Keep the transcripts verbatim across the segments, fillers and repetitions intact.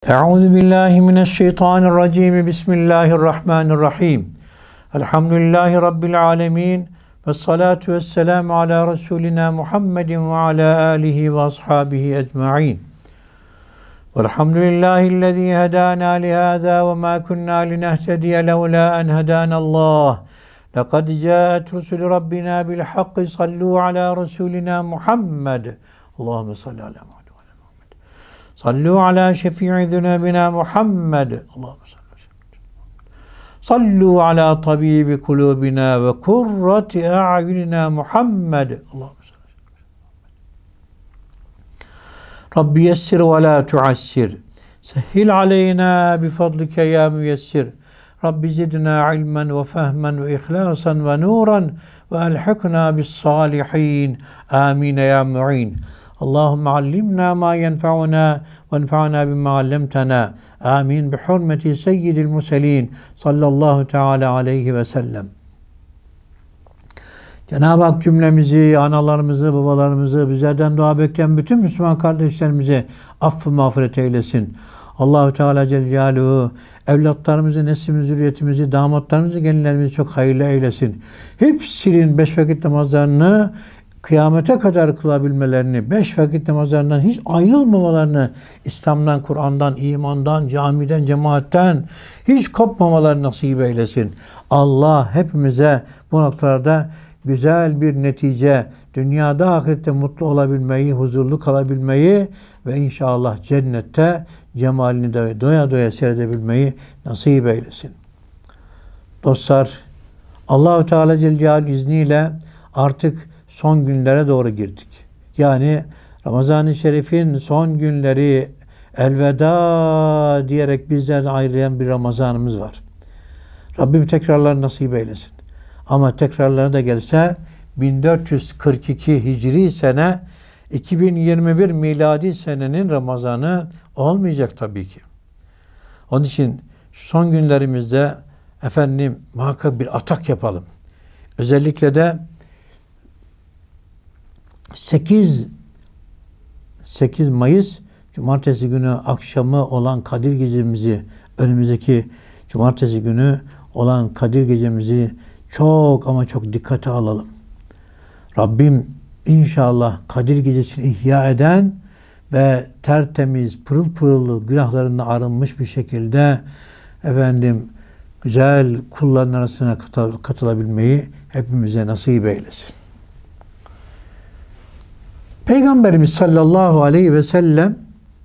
Euzu billahi mineşşeytanirracim. Bismillahirrahmanirrahim. Elhamdülillahi rabbil alamin. Ves salatu vesselamu ala resulina Muhammedin ve ala alihi ve ashabihi ecmaîn. Velhamdülillahi'llezî hedâna lihâzâ ve mâ kunnâ linehtediye levlâ en hedânallâh. Lekad câet rusulü rabbina bil hakki sallû ala resulina Muhammed. Allahümme salli ala Muhammed. Sallu ala şefii zunubina Muhammed. Allahümme salli. Sallu ala tabibi kulubina ve kurrati a'yunina Muhammed. Allahümme salli. Rabbi yessir ve la tuassir. Sehhil aleyna bifadlike ya müyessir. Rabbi zidna ilmen ve fehmen ve ihlasan ve nuran ve elhikna bis salihin. Amin ya mu'in. Allahümme allimna ma yenfa'una ve enfa'na bima allemtena. Amin. Bi hurmeti seyyidil muselin sallallahu teala aleyhi ve sellem. Cenab-ı Hak cümlemizi, analarımızı, babalarımızı, bizlerden dua bekleyen bütün Müslüman kardeşlerimize affı mağfiret eylesin. Allahu Teala Celle Celaluhu evlatlarımızı, neslimizi, zürriyetimizi, damatlarımızı, gelinlerimizi çok hayırlı eylesin. Hepsinin beş vakit namazlarını kıyamete kadar kılabilmelerini, beş vakit namazlarından hiç ayrılmamalarını, İslam'dan, Kur'an'dan, imandan, camiden, cemaatten hiç kopmamalarını nasip eylesin. Allah hepimize bu noktalarda güzel bir netice, dünyada ahirette mutlu olabilmeyi, huzurlu kalabilmeyi ve inşallah cennette cemalini de doya doya seyredebilmeyi nasip eylesin. Dostlar, Allah-u Teala Celle Celaluhu izniyle artık son günlere doğru girdik. Yani Ramazan-ı Şerif'in son günleri elveda diyerek bizlerden ayrılan bir Ramazanımız var. Rabbim tekrarlar nasip eylesin. Ama tekrarları da gelse bin dört yüz kırk iki Hicri sene iki bin yirmi bir miladi senenin Ramazanı olmayacak tabii ki. Onun için son günlerimizde efendim muhakkak bir atak yapalım. Özellikle de sekiz Mayıs Cumartesi günü akşamı olan Kadir Gecemizi, önümüzdeki Cumartesi günü olan Kadir Gecemizi çok ama çok dikkate alalım. Rabbim inşallah Kadir Gecesini ihya eden ve tertemiz, pırıl pırıl günahlarından arınmış bir şekilde efendim güzel kulların arasına katılabilmeyi hepimize nasip eylesin. Peygamberimiz sallallahu aleyhi ve sellem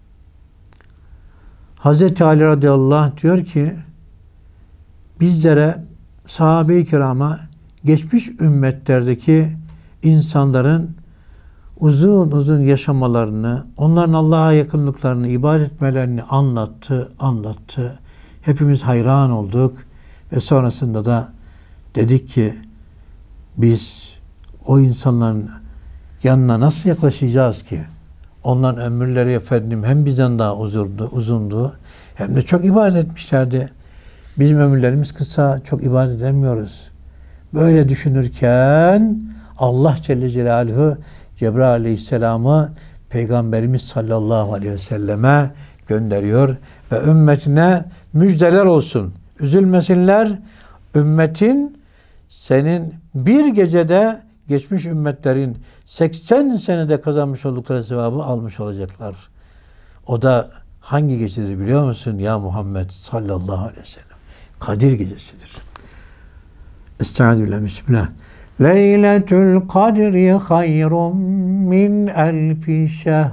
Hazreti Ali radıyallahu anh diyor ki bizlere, sahabe-i kirama, geçmiş ümmetlerdeki insanların uzun uzun yaşamalarını, onların Allah'a yakınlıklarını, ibadet etmelerini anlattı, anlattı. Hepimiz hayran olduk ve sonrasında da dedik ki biz o insanların yanına nasıl yaklaşacağız ki? Onların ömürleri efendim hem bizden daha uzundu, uzundu hem de çok ibadet etmişlerdi. Bizim ömürlerimiz kısa, çok ibadet edemiyoruz. Böyle düşünürken Allah Celle Celaluhu Cebrail Aleyhisselam'ı Peygamberimiz sallallahu aleyhi ve selleme gönderiyor ve ümmetine müjdeler olsun. Üzülmesinler. Ümmetin senin bir gecede geçmiş ümmetlerin seksen senede kazanmış oldukları sevabı almış olacaklar. O da hangi gecedir biliyor musun ya Muhammed sallallahu aleyhi ve sellem? Kadir gecesidir. Estağfirullah, bismillah. Leyletul kadri hayrun min elfi şehr.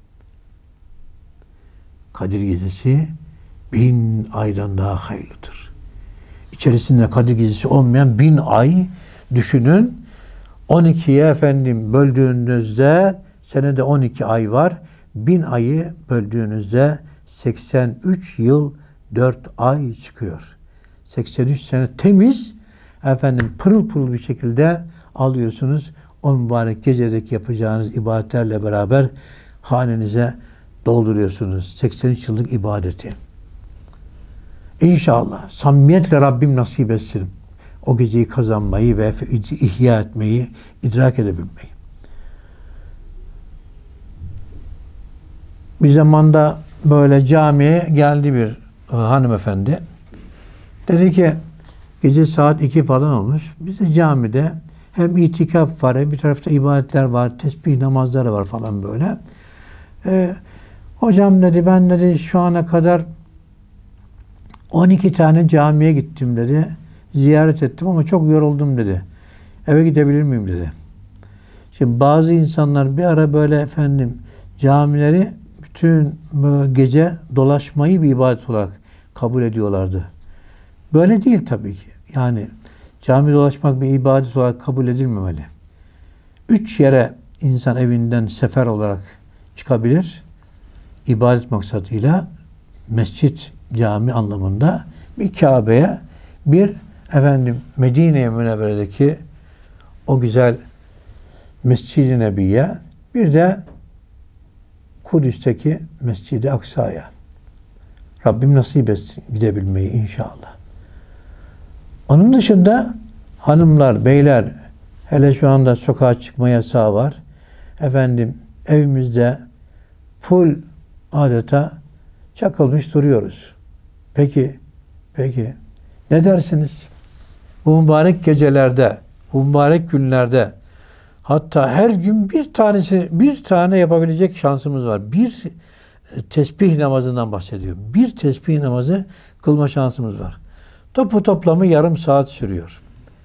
Kadir gecesi bin aydan daha hayırlıdır. İçerisinde Kadir gecesi olmayan bin ay düşünün. on ikiye efendim böldüğünüzde senede on iki ay var. bin ayı böldüğünüzde seksen üç yıl dört ay çıkıyor. seksen üç sene temiz efendim pırıl pırıl bir şekilde alıyorsunuz. O mübarek gecedeki yapacağınız ibadetlerle beraber hanenize dolduruyorsunuz. seksen üç yıllık ibadeti. İnşallah samimiyetle Rabbim nasip etsin. O geceyi kazanmayı ve ihya etmeyi, idrak edebilmeyi. Bir zamanda böyle camiye geldi bir e, hanımefendi. Dedi ki gece saat iki falan olmuş. Biz camide hem itikaf var hem bir tarafta ibadetler var, tesbih namazları var falan böyle. Ee, hocam dedi ben dedi şu ana kadar on iki tane camiye gittim dedi. Ziyaret ettim ama çok yoruldum dedi. Eve gidebilir miyim dedi. Şimdi bazı insanlar bir ara böyle efendim camileri bütün gece dolaşmayı bir ibadet olarak kabul ediyorlardı. Böyle değil tabii ki. Yani cami dolaşmak bir ibadet olarak kabul edilmemeli. Üç yere insan evinden sefer olarak çıkabilir. İbadet maksadıyla mescit, cami anlamında bir Kabe'ye, bir efendim Medine-i Münevvere'deki o güzel Mescid-i Nebi'ye, bir de Kudüs'teki Mescid-i Aksa'ya. Rabbim nasip etsin gidebilmeyi inşallah. Onun dışında hanımlar, beyler, hele şu anda sokağa çıkma yasağı var. Efendim evimizde full adeta çakılmış duruyoruz. Peki, peki ne dersiniz? Bu mübarek gecelerde, bu mübarek günlerde hatta her gün bir tanesi, bir tane yapabilecek şansımız var. Bir tesbih namazından bahsediyorum. Bir tesbih namazı kılma şansımız var. Topu toplamı yarım saat sürüyor.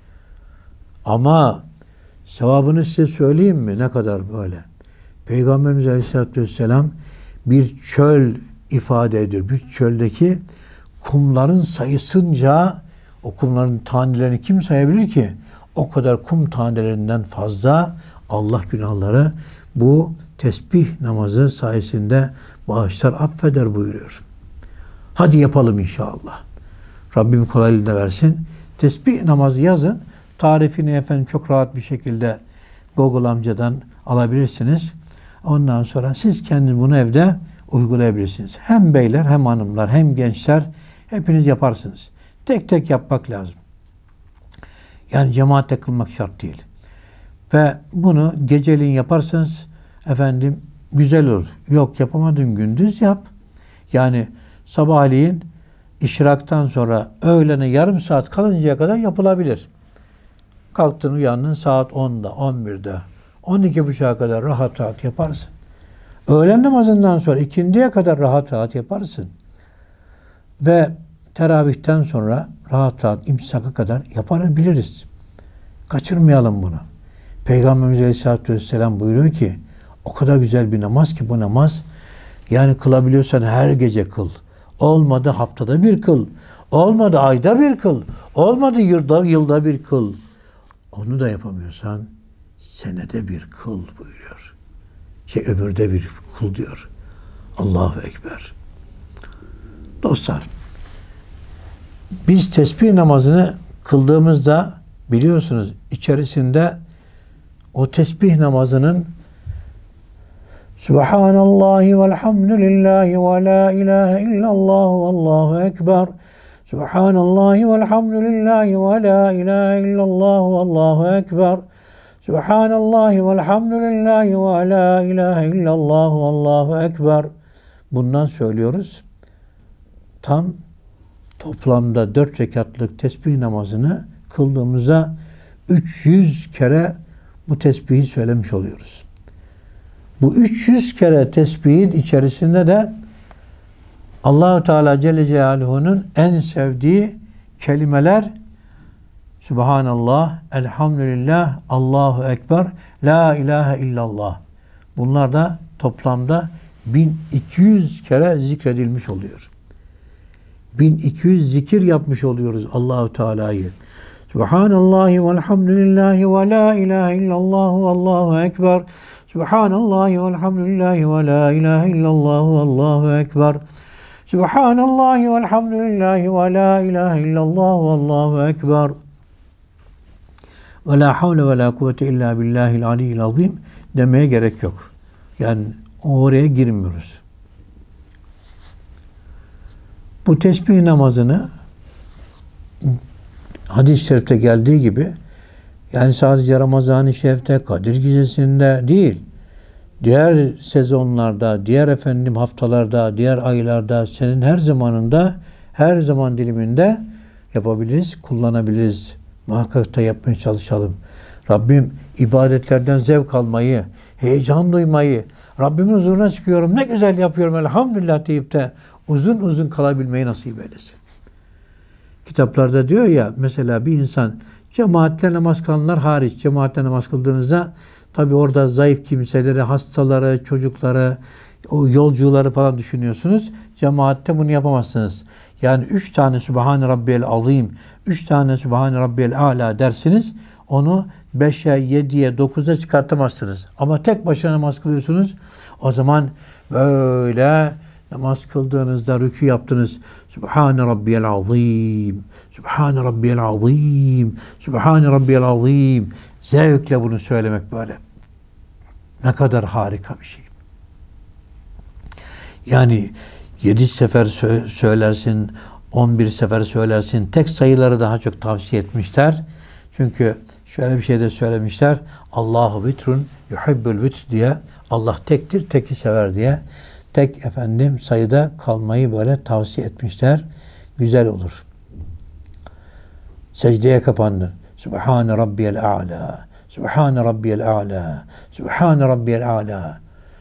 Ama sevabını size söyleyeyim mi? Ne kadar böyle? Peygamberimiz Aleyhisselatü Vesselam bir çöl ifade ediyor. Bir çöldeki kumların sayısınca o kumların tanelerini kim sayabilir ki? O kadar kum tanelerinden fazla Allah günahları bu tesbih namazı sayesinde bağışlar, affeder buyuruyor. Hadi yapalım inşallah. Rabbim kolaylığı versin. Tesbih namazı yazın. Tarifini efendim çok rahat bir şekilde Google amcadan alabilirsiniz. Ondan sonra siz kendiniz bunu evde uygulayabilirsiniz. Hem beyler hem hanımlar hem gençler hepiniz yaparsınız. Tek tek yapmak lazım. Yani cemaatle kılmak şart değil. Ve bunu geceliğin yaparsanız efendim güzel olur. Yok yapamadın gündüz yap. Yani sabahleyin işraktan sonra öğlene yarım saat kalıncaya kadar yapılabilir. Kalktın uyandın saat onda, on birde, on iki buçuğa kadar rahat rahat yaparsın. Öğlen namazından sonra ikindiye kadar rahat rahat yaparsın. Ve teravihten sonra rahat rahat imsaka kadar yapabiliriz. Kaçırmayalım bunu. Peygamberimiz Aleyhisselatü Vesselam buyuruyor ki o kadar güzel bir namaz ki bu namaz, yani kılabiliyorsan her gece kıl. Olmadı haftada bir kıl. Olmadı ayda bir kıl. Olmadı yılda, yılda bir kıl. Onu da yapamıyorsan senede bir kıl buyuruyor. Şey ömürde bir kıl diyor. Allahu Ekber. Dostlar, biz tesbih namazını kıldığımızda biliyorsunuz içerisinde o tesbih namazının Subhanallahi velhamdülillahi ve la ilahe illallah ve allahu ekber. Subhanallahi velhamdülillahi ve la ilahe illallah ve allahu ekber. Subhanallahi velhamdülillahi ve la ilahe illallah ve allahu ekber. Bundan söylüyoruz. Tam toplamda dört rekatlık tesbih namazını kıldığımızda üç yüz kere bu tesbihi söylemiş oluyoruz. Bu üç yüz kere tesbihin içerisinde de Allah-u Teala Celle Celaluhu'nun en sevdiği kelimeler Subhanallah, Elhamdülillah, Allahu Ekber, La ilahe illallah. Bunlar da toplamda bin iki yüz kere zikredilmiş oluyor. bin iki yüz zikir yapmış oluyoruz Allah-u Teala'yı. Subhanallahi velhamdülillahi ve la ilahe illallah ve allahu ekber. Subhanallahi velhamdülillahi ve la ilahe illallah ve allahu ekber. Subhanallahi velhamdülillahi ve la ilahe illallah ve allahu ekber. Ve la havle ve la kuvvete illa billahil aliyyil azim demeye gerek yok. Yani oraya girmiyoruz. Bu tesbih namazını hadis-i şerifte geldiği gibi yani sadece Ramazan-ı Şerif'te, Kadir Gecesi'nde değil, diğer sezonlarda, diğer efendim haftalarda, diğer aylarda, senin her zamanında, her zaman diliminde yapabiliriz, kullanabiliriz. Muhakkak da yapmaya çalışalım. Rabbim ibadetlerden zevk almayı, heyecan duymayı, Rabbimin huzuruna çıkıyorum, ne güzel yapıyorum elhamdülillah deyip de uzun uzun kalabilmeyi nasip eylesin. Kitaplarda diyor ya, mesela bir insan cemaatle namaz kılanlar hariç, cemaatle namaz kıldığınızda tabi orada zayıf kimseleri, hastaları, çocukları, o yolcuları falan düşünüyorsunuz. Cemaatte bunu yapamazsınız. Yani üç tane Sübhane Rabbiyel Azim, üç tane Sübhane Rabbiyel A'la dersiniz. Onu beşe, yediye, dokuza çıkartamazsınız. Ama tek başına namaz kılıyorsunuz. O zaman böyle namaz kıldığınızda rükû yaptınız. Sübhane Rabbiyel Azim, Sübhane Rabbiyel Azim, Sübhane Rabbiyel Azim. Zevkle bunu söylemek böyle. Ne kadar harika bir şey. Yani yedi sefer sö- söylersin, on bir sefer söylersin. Tek sayıları daha çok tavsiye etmişler. Çünkü şöyle bir şey de söylemişler. Allahu vitrun yuhibbul vitr diye. Allah tektir, teki sever diye. Tek efendim sayıda kalmayı böyle tavsiye etmişler. Güzel olur. Secdeye kapandı. Sübhane Rabbiyel A'la. Sübhane Rabbiyel A'la. Sübhane Rabbiyel A'la.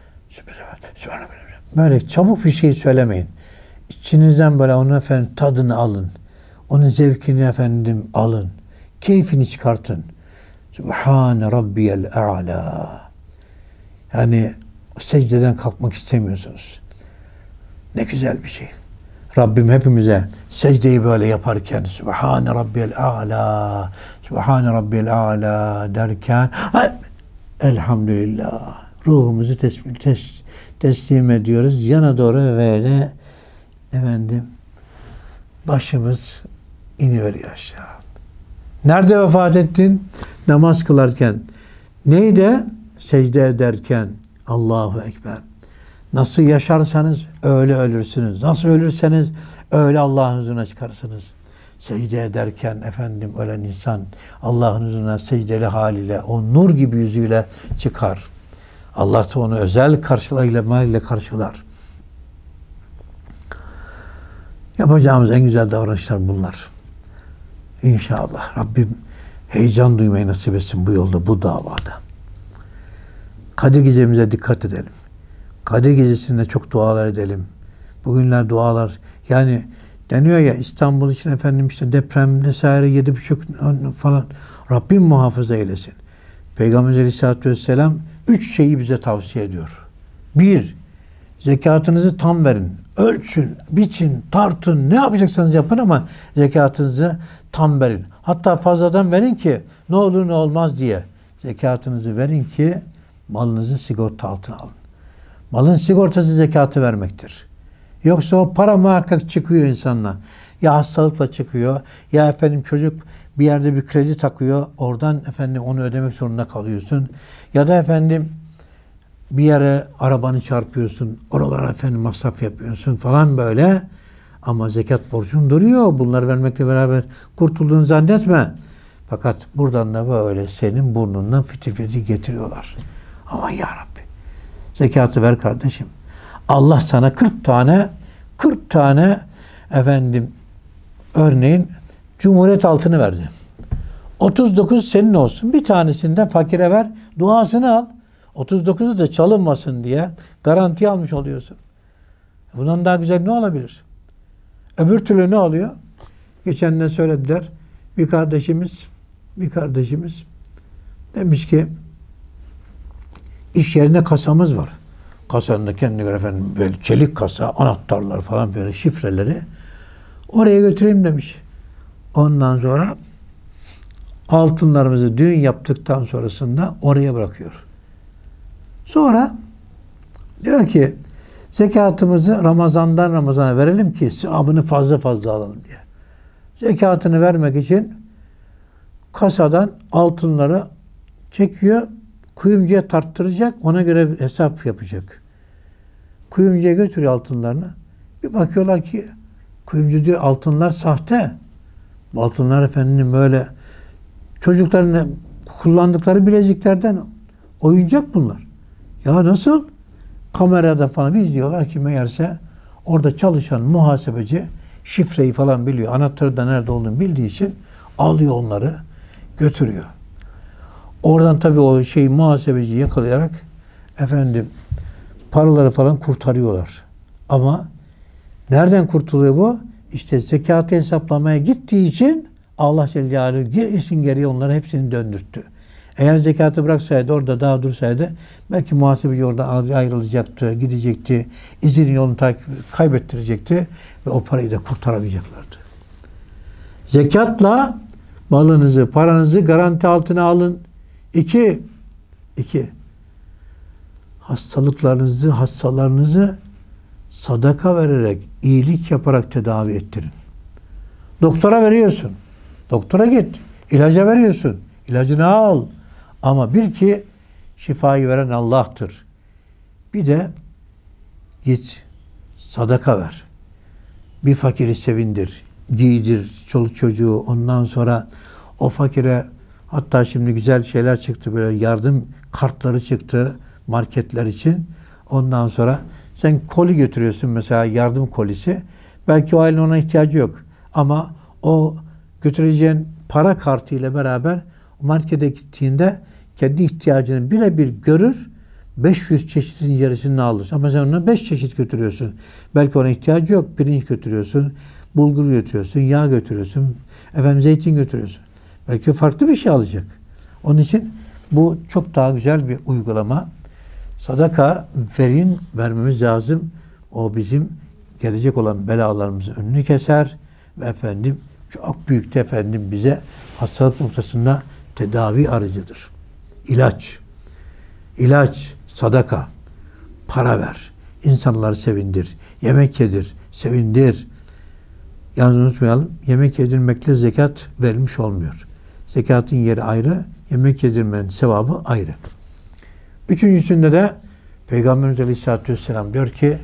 Böyle çabuk bir şey söylemeyin. İçinizden böyle onun efendim tadını alın. Onun zevkini efendim alın. Keyfini çıkartın. Sübhane Rabbiyel A'la. Yani secdeden kalkmak istemiyorsunuz. Ne güzel bir şey. Rabbim hepimize secdeyi böyle yaparken Sübhane Rabbiyel A'la, Sübhane Rabbiyel A'la derken elhamdülillah ruhumuzu teslim, tes, teslim ediyoruz. Yana doğru böyle efendim başımız iniyor aşağı. Nerede vefat ettin? Namaz kılarken. Neydi? Secde ederken. Allahu Ekber. Nasıl yaşarsanız öyle ölürsünüz. Nasıl ölürseniz öyle Allah'ın huzuruna çıkarsınız. Secde ederken efendim ölen insan Allah'ın huzuruna secdeli haliyle, o nur gibi yüzüyle çıkar. Allah da onu özel karşılayla karşılar. Yapacağımız en güzel davranışlar bunlar. İnşallah Rabbim heyecan duymayı nasip etsin bu yolda, bu davada. Kadir gecemize dikkat edelim. Kadir gecesinde çok dualar edelim. Bugünler dualar, yani deniyor ya İstanbul için efendim işte deprem vesaire yedi buçuk falan. Rabbim muhafaza eylesin. Peygamber Aleyhisselatü Vesselam üç şeyi bize tavsiye ediyor. Bir, zekatınızı tam verin. Ölçün, biçin, tartın, ne yapacaksanız yapın ama zekatınızı tam verin. Hatta fazladan verin ki ne olur ne olmaz diye. Zekatınızı verin ki malınızı sigorta altına alın. Malın sigortası zekatı vermektir. Yoksa o para muhakkak çıkıyor insanla. Ya hastalıkla çıkıyor, ya efendim çocuk bir yerde bir kredi takıyor, oradan efendim onu ödemek zorunda kalıyorsun. Ya da efendim bir yere arabanı çarpıyorsun, oralara efendim masraf yapıyorsun falan böyle. Ama zekat borcun duruyor. Bunları vermekle beraber kurtulduğunu zannetme. Fakat buradan da böyle senin burnundan fitil fitil getiriyorlar. Aman ya Rabbi. Zekatı ver kardeşim. Allah sana kırk tane kırk tane efendim örneğin Cumhuriyet altını verdi. otuz dokuz senin olsun. Bir tanesinden fakire ver. Duasını al. otuz dokuzu da çalınmasın diye garanti almış oluyorsun. Bundan daha güzel ne olabilir? Öbür türlü ne oluyor? Geçen ne söylediler? Bir kardeşimiz bir kardeşimiz demiş ki iş yerine kasamız var. Kasanın da kendine göre efendim böyle çelik kasa, anahtarlar falan böyle şifreleri oraya götüreyim demiş. Ondan sonra altınlarımızı düğün yaptıktan sonrasında oraya bırakıyor. Sonra diyor ki zekatımızı Ramazan'dan Ramazan'a verelim ki sevabını fazla fazla alalım diye. Zekatını vermek için kasadan altınları çekiyor, kuyumcuya tarttıracak, ona göre hesap yapacak. Kuyumcuya götürüyor altınlarını. Bir bakıyorlar ki kuyumcu diyor altınlar sahte. Bu altınlar efendim böyle çocukların kullandıkları bileziklerden oyuncak bunlar. Ya nasıl? Kamerada falan biz diyorlar ki meğerse orada çalışan muhasebeci şifreyi falan biliyor. Anahtarı da nerede olduğunu bildiği için alıyor onları, götürüyor. Oradan tabii o şeyi muhasebeciyi yakalayarak efendim paraları falan kurtarıyorlar. Ama nereden kurtuluyor bu? İşte zekatı hesaplamaya gittiği için Allah Celle Celaluhu gerisin geriye onları hepsini döndürttü. Eğer zekatı bıraksaydı, orada daha dursaydı belki muhasebeci oradan ayrılacaktı, gidecekti, izin yolunu takip, kaybettirecekti ve o parayı da kurtaramayacaklardı. Zekatla malınızı, paranızı garanti altına alın. İki, iki, hastalıklarınızı, hastalarınızı sadaka vererek, iyilik yaparak tedavi ettirin. Doktora veriyorsun. Doktora git. İlaca veriyorsun. İlacını al. Ama bil ki şifayı veren Allah'tır. Bir de git sadaka ver. Bir fakiri sevindir. Giydir çoluk çocuğu. Ondan sonra o fakire, hatta şimdi güzel şeyler çıktı, böyle yardım kartları çıktı marketler için. Ondan sonra sen koli götürüyorsun mesela, yardım kolisi. Belki o ailenin ona ihtiyacı yok. Ama o götüreceğin para kartı ile beraber markete gittiğinde kendi ihtiyacını birebir görür, beş yüz çeşitin yarısını alır. Ama sen ona beş çeşit götürüyorsun. Belki ona ihtiyacı yok. Pirinç götürüyorsun, bulgur götürüyorsun, yağ götürüyorsun, efendim zeytin götürüyorsun. Belki farklı bir şey alacak. Onun için bu çok daha güzel bir uygulama. Sadaka verin, vermemiz lazım. O bizim gelecek olan belalarımızın önünü keser ve efendim çok büyük de efendim bize hastalık noktasında tedavi aracıdır. İlaç, ilaç, sadaka, para ver, insanları sevindir, yemek yedir, sevindir. Yalnız unutmayalım, yemek yedirmekle zekat verilmiş olmuyor. Zekatın yeri ayrı, yemek yedirmenin sevabı ayrı. Üçüncüsünde de Peygamberimiz Aleyhisselatü Vesselam diyor ki,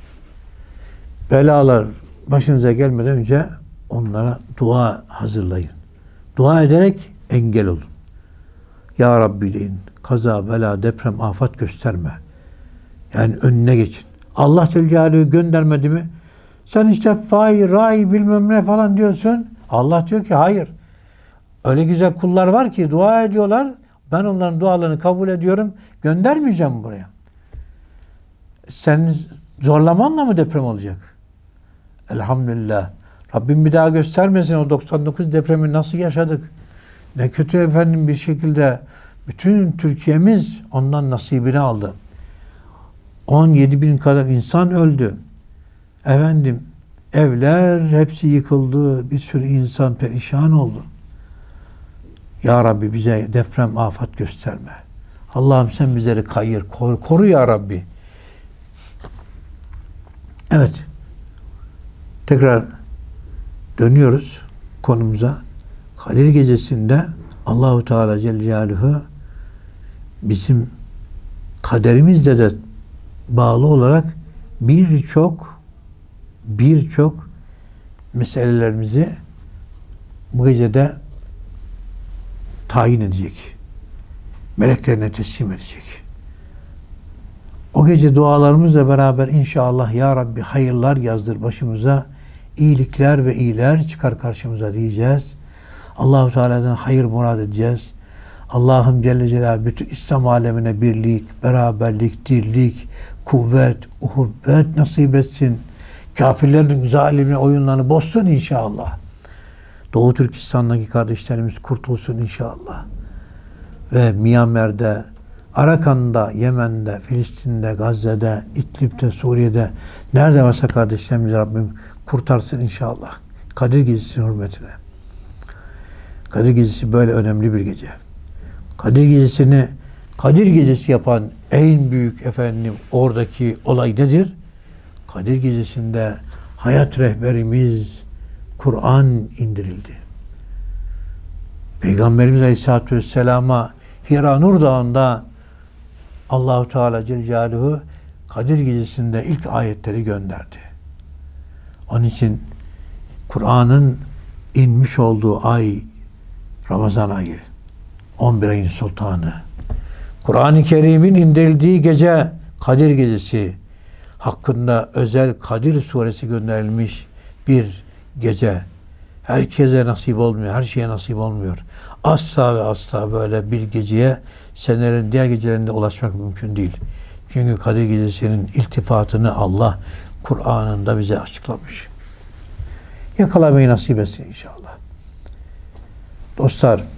belalar başınıza gelmeden önce onlara dua hazırlayın. Dua ederek engel olun. Ya Rabbi deyin, kaza, bela, deprem, afet gösterme. Yani önüne geçin. Allah Celle Celaluhu göndermedi mi? Sen işte fay, ray, bilmem ne falan diyorsun. Allah diyor ki hayır. Öyle güzel kullar var ki dua ediyorlar. Ben onların dualarını kabul ediyorum. Göndermeyeceğim buraya. Senin zorlamanla mı deprem olacak? Elhamdülillah. Rabbim bir daha göstermesin o doksan dokuz depremi nasıl yaşadık. Ne kötü efendim bir şekilde bütün Türkiye'miz ondan nasibini aldı. on yedi bin kadar insan öldü. Efendim evler hepsi yıkıldı. Bir sürü insan perişan oldu. Ya Rabbi bize deprem, afet gösterme. Allah'ım sen bizleri kayır, koru, koru ya Rabbi. Evet. Tekrar dönüyoruz konumuza. Kadir Gecesi'nde Allahu Teala Celle Celaluhu bizim kaderimizle de bağlı olarak birçok birçok meselelerimizi bu gecede tayin edecek. Meleklerine teslim edecek. O gece dualarımızla beraber inşallah Ya Rabbi hayırlar yazdır başımıza, iyilikler ve iyiler çıkar karşımıza diyeceğiz. Allah-u Teala'dan hayır murad edeceğiz. Allah'ım Celle Celaluhu bütün İslam alemine birlik, beraberlik, dirlik, kuvvet, uhuvvet nasip etsin. Kafirlerin zalimine oyunlarını bozsun inşallah. Doğu Türkistan'daki kardeşlerimiz kurtulsun inşallah. Ve Myanmar'da, Arakan'da, Yemen'de, Filistin'de, Gazze'de, İdlib'de, Suriye'de nerede varsa kardeşlerimiz Rabbim kurtarsın inşallah. Kadir Gecesi'nin hürmetine. Kadir Gecesi böyle önemli bir gece. Kadir Gecesi'ni Kadir Gecesi yapan en büyük efendim oradaki olay nedir? Kadir Gecesi'nde hayat rehberimiz Kur'an indirildi. Peygamberimiz Aleyhisselatü Vesselam'a Hira Nur Dağı'nda Allah-u Teala Celle Celaluhu Kadir Gecesi'nde ilk ayetleri gönderdi. Onun için Kur'an'ın inmiş olduğu ay Ramazan ayı, on bir ayın sultanı. Kur'an-ı Kerim'in indirildiği gece Kadir Gecesi hakkında özel Kadir Suresi gönderilmiş bir gece. Herkese nasip olmuyor, her şeye nasip olmuyor. Asla ve asla böyle bir geceye senelerin diğer gecelerinde ulaşmak mümkün değil. Çünkü Kadir Gecesi'nin iltifatını Allah Kur'an'ında bize açıklamış. Yakalamayı nasip etsin inşallah. Dostlar,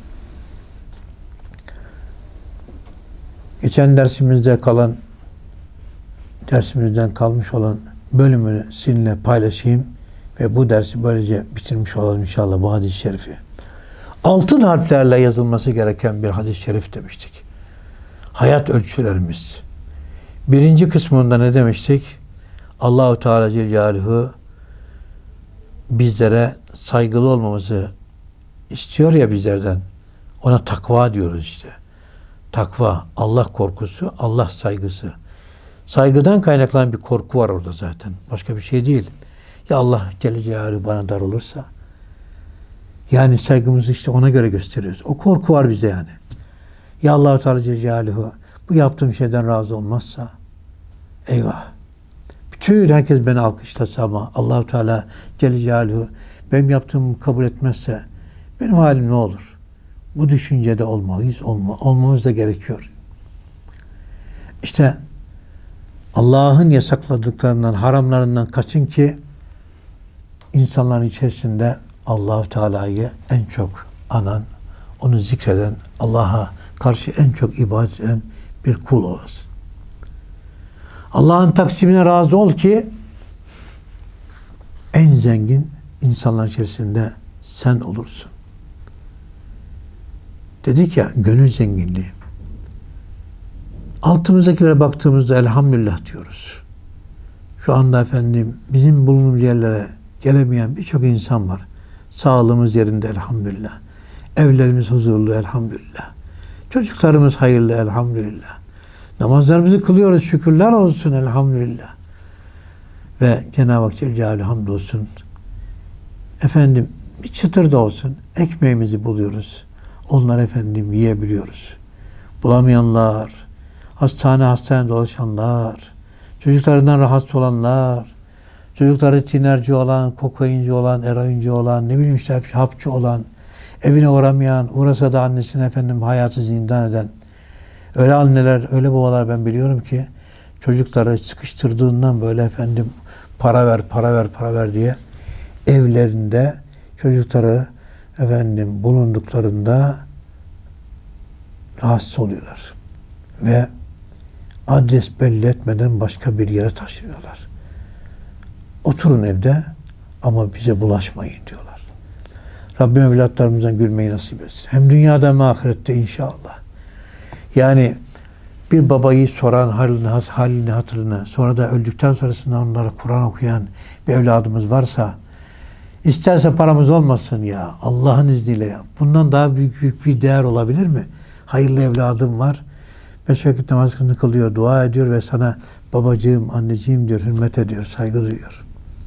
geçen dersimizde kalan, dersimizden kalmış olan bölümünü sizinle paylaşayım ve bu dersi böylece bitirmiş olalım inşallah bu hadis-i şerifi. Altın harflerle yazılması gereken bir hadis-i şerif demiştik. Hayat ölçülerimiz. Birinci kısmında ne demiştik? Allah-u Teala Celle Celaluhu bizlere saygılı olmamızı istiyor ya bizlerden. Ona takva diyoruz işte. Takva, Allah korkusu, Allah saygısı. Saygıdan kaynaklanan bir korku var orada zaten. Başka bir şey değil. Ya Allah Celle Celaluhu bana dar olursa, yani saygımızı işte ona göre gösteriyoruz. O korku var bize yani. Ya Allah Teala Celle Celaluhu bu yaptığım şeyden razı olmazsa, eyvah. Bütün herkes beni alkışlasa ama Allah Teala Celle Celaluhu benim yaptığımı kabul etmezse benim halim ne olur? Bu düşüncede olmalıyız, olma, olmamız da gerekiyor. İşte Allah'ın yasakladıklarından, haramlarından kaçın ki insanların içerisinde Allah-u Teala'yı en çok anan, onu zikreden, Allah'a karşı en çok ibadet eden bir kul olasın. Allah'ın taksimine razı ol ki en zengin insanlar içerisinde sen olursun. Dedik ya, gönül zenginliği. Altımızdakilere baktığımızda elhamdülillah diyoruz. Şu anda efendim bizim bulunduğumuz yerlere gelemeyen birçok insan var. Sağlığımız yerinde elhamdülillah. Evlerimiz huzurlu elhamdülillah. Çocuklarımız hayırlı elhamdülillah. Namazlarımızı kılıyoruz, şükürler olsun elhamdülillah. Ve Cenab-ı Hak Celle Celaluhu hamdolsun. Efendim bir çıtır da olsun ekmeğimizi buluyoruz. Onları efendim yiyebiliyoruz. Bulamayanlar, hastane hastane dolaşanlar, çocuklarından rahatsız olanlar, çocukları tinerci olan, kokainci olan, eroinci olan, ne bileyim işte hapçı olan, evine uğramayan, uğrasa da annesine efendim hayatı zindan eden, öyle anneler, öyle babalar ben biliyorum ki çocukları sıkıştırdığından böyle efendim para ver, para ver, para ver diye evlerinde çocukları efendim bulunduklarında rahatsız oluyorlar. Ve adres belli etmeden başka bir yere taşınıyorlar. Oturun evde ama bize bulaşmayın diyorlar. Rabbim evlatlarımızdan gülmeyi nasip etsin. Hem dünyada hem ahirette inşallah. Yani bir babayı soran halini, halini hatırını, sonra da öldükten sonrasında onlara Kur'an okuyan bir evladımız varsa, isterse paramız olmasın ya, Allah'ın izniyle ya. Bundan daha büyük, büyük bir değer olabilir mi? Hayırlı evladım var. Beş vakit namazını kılıyor, dua ediyor ve sana babacığım, anneciğim diyor, hürmet ediyor, saygı duyuyor.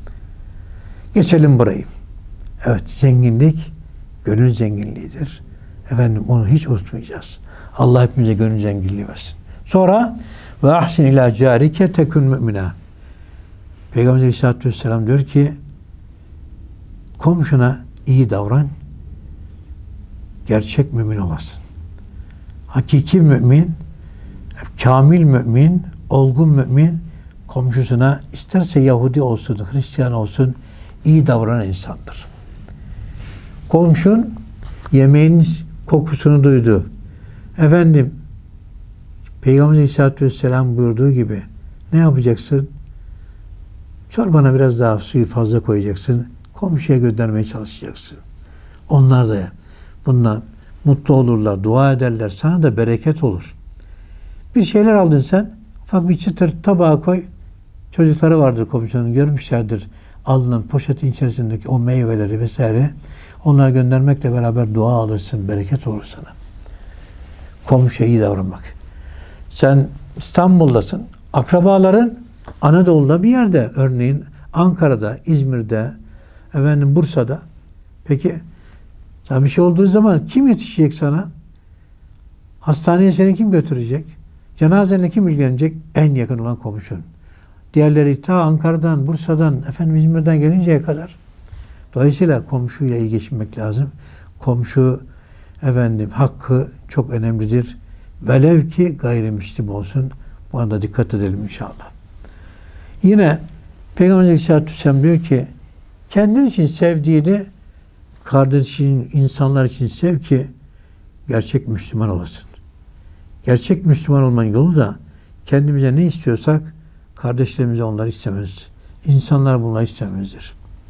Geçelim burayı. Evet, zenginlik gönül zenginliğidir. Efendim onu hiç unutmayacağız. Allah hepimize gönül zenginliği versin. Sonra ve ahsin ila carike tekun mü'mina. Peygamber Aleyhisselatü Vesselam diyor ki komşuna iyi davran, gerçek mümin olasın. Hakiki mümin, kamil mümin, olgun mümin komşusuna isterse Yahudi olsun, Hristiyan olsun iyi davranan insandır. Komşun yemeğin kokusunu duydu. Efendim Peygamber Aleyhisselatü Vesselam buyurduğu gibi ne yapacaksın? Çorbana biraz daha suyu fazla koyacaksın. Komşuya göndermeye çalışacaksın. Onlar da bundan mutlu olurlar, dua ederler. Sana da bereket olur. Bir şeyler aldın sen, ufak bir çıtır tabağa koy. Çocukları vardır komşunun, görmüşlerdir. Alınan poşetin içerisindeki o meyveleri vesaire. Onlara göndermekle beraber dua alırsın, bereket olur sana. Komşuya iyi davranmak. Sen İstanbul'dasın. Akrabaların Anadolu'da bir yerde, örneğin Ankara'da, İzmir'de, efendim Bursa'da. Peki sana bir şey olduğu zaman kim yetişecek sana? Hastaneye seni kim götürecek? Cenazenle kim ilgilenecek? En yakın olan komşun. Diğerleri ta Ankara'dan, Bursa'dan, efendim İzmir'den gelinceye kadar. Dolayısıyla komşuyla iyi geçinmek lazım. Komşu efendim hakkı çok önemlidir. Velev ki gayrimüslim olsun. Bu anda dikkat edelim inşallah. Yine Peygamber Aleyhisselatü Vesselam diyor ki kendin için sevdiğini kardeşin, insanlar için sev ki gerçek Müslüman olasın. Gerçek Müslüman olmanın yolu da kendimize ne istiyorsak kardeşlerimize onları istemez. İnsanlar bunları istemezdir.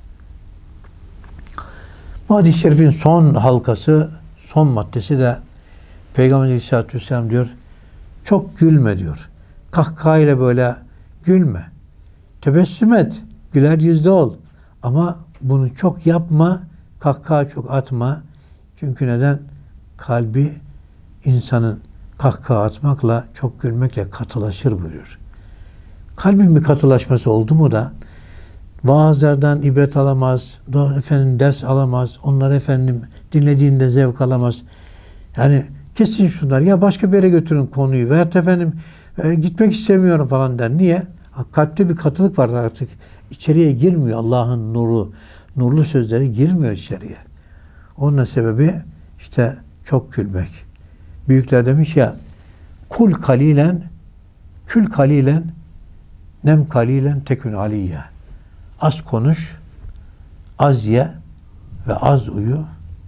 Bu hadis-i şerifin son halkası, son maddesi de Peygamber Aleyhisselatü Vesselam diyor, çok gülme diyor. Kahkahayla böyle gülme. Tebessüm et. Güler yüzlü ol. Ama bunu çok yapma. Kahkaha çok atma. Çünkü neden? Kalbi insanın kahkaha atmakla, çok gülmekle katılaşır buyuruyor. Kalbin bir katılaşması oldu mu da vaazlardan ibret alamaz, efendim ders alamaz, onları efendim dinlediğinde zevk alamaz. Yani kesin şunlar, ya başka bir yere götürün konuyu veyahut efendim e, gitmek istemiyorum falan der. Niye? Kalpte bir katılık var artık. İçeriye girmiyor Allah'ın nuru, nurlu sözleri girmiyor içeriye. Onun sebebi işte çok gülmek. Büyükler demiş ya, kul kalilen, kül kalilen, nem kalilen tekün aliyya. Az konuş, az ye ve az uyu.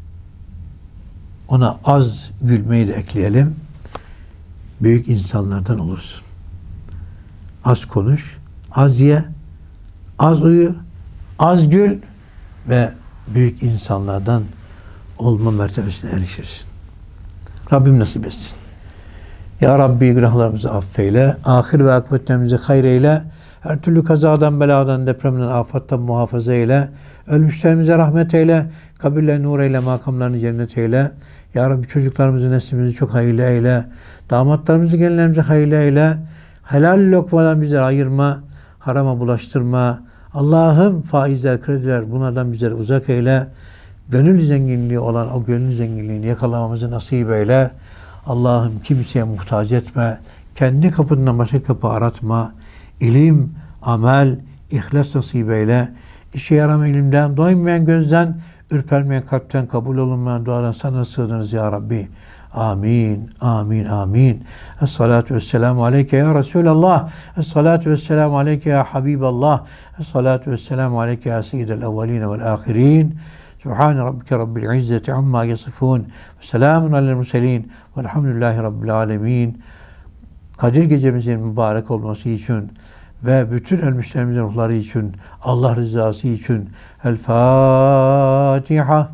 Ona az gülmeyi de ekleyelim. Büyük insanlardan olursun. Az konuş, az ye, az uyu, az gül ve büyük insanlardan olma mertebesine erişirsin. Rabbim nasip etsin. Ya Rabbi günahlarımızı affeyle, ahir ve akıbetlerimizi hayır eyle, her türlü kazadan, beladan, depremden, afattan muhafaza eyle, ölmüşlerimize rahmet eyle, kabirlerine nur eyle, makamlarını cennet eyle. Ya Rabbi çocuklarımızı, neslimizi çok hayırlı eyle, damatlarımızı, gelinlerimizi hayırlı eyle, helal lokmadan bizi ayırma, harama bulaştırma. Allah'ım faizler, krediler bunlardan bizleri uzak eyle. Gönül zenginliği olan o gönül zenginliğini yakalamamızı nasip eyle. Allah'ım kimseye muhtaç etme. Kendi kapından başka kapı aratma. İlim, amel, ihlas nasip eyle. İşe yaramayan ilimden, doymayan gözden, ürpermeyen kalpten, kabul olunmayan duadan sana sığınırız ya Rabbi. Amin, amin, amin. Es-salatu vesselamu aleyke ya Resulallah. Es-salatu vesselamu aleyke ya Habiballah. Es-salatu vesselamu aleyke ya seyyidel evveline vel ahirin. Subhane rabbike rabbil izzeti amma yasifun. Ve selamun alel murselin. Velhamdülillahi rabbil alemin. Kadir gecemizin mübarek olması için ve bütün ölmüşlerimizin ruhları için, Allah rızası için El Fatiha.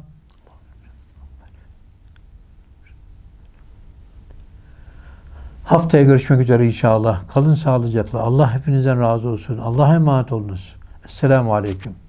Haftaya görüşmek üzere inşallah. Kalın sağlıcakla. Allah hepinizden razı olsun. Allah'a emanet olunuz. Esselamu Aleyküm.